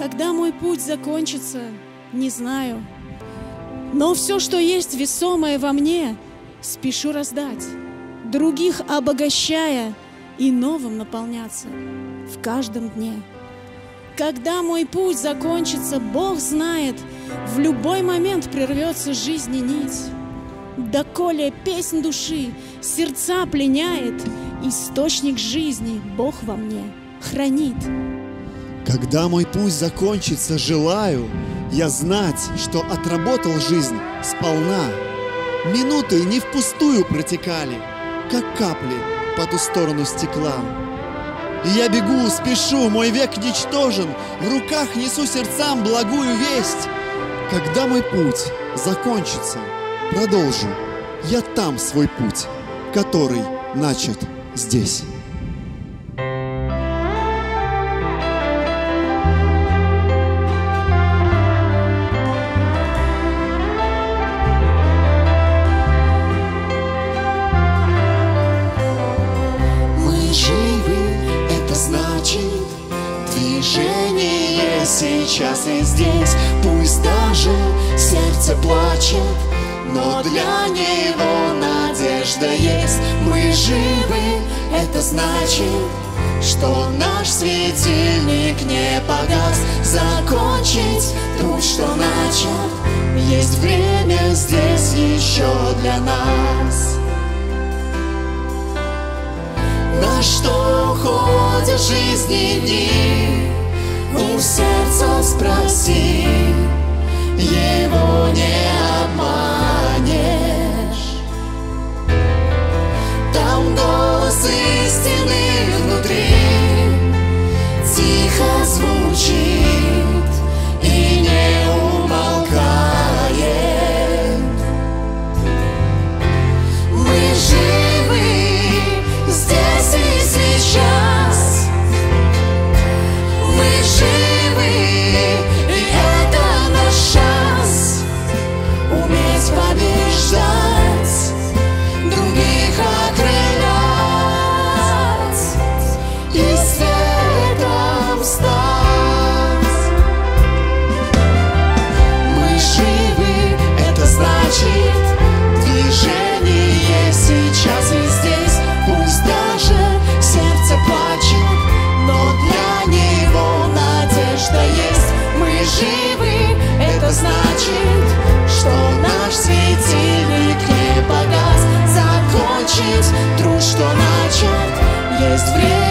Когда мой путь закончится, не знаю, но все, что есть весомое во мне, спешу раздать, других обогащая и новым наполняться в каждом дне. Когда мой путь закончится, Бог знает, в любой момент прервется жизни нить. Доколе песнь души сердца пленяет, источник жизни Бог во мне хранит. Когда мой путь закончится, желаю я знать, что отработал жизнь сполна. Минуты не впустую протекали, как капли по ту сторону стекла. И я бегу, спешу, мой век ничтожен, в руках несу сердцам благую весть. Когда мой путь закончится, продолжу я там свой путь, который начат здесь. Движение сейчас и здесь, пусть даже сердце плачет, но для него надежда есть. Мы живы, это значит, что наш светильник не погас. Закончить труд, что начат, есть время здесь еще для нас. На что уходят жизни дни, у сердца спроси, его не обманешь. Там голос истины внутри тихо звучит и не умолкает. Мы живы здесь и сейчас, мы живы, и это наш шанс уметь побеждать, других окрылять и светом стать. Мы живы, это значит движение сейчас и здесь, пусть даже сердце плачет, но для него надежда есть. Мы живы, это значит, что наш светильник не погас. Закончить труд, что начат, есть время.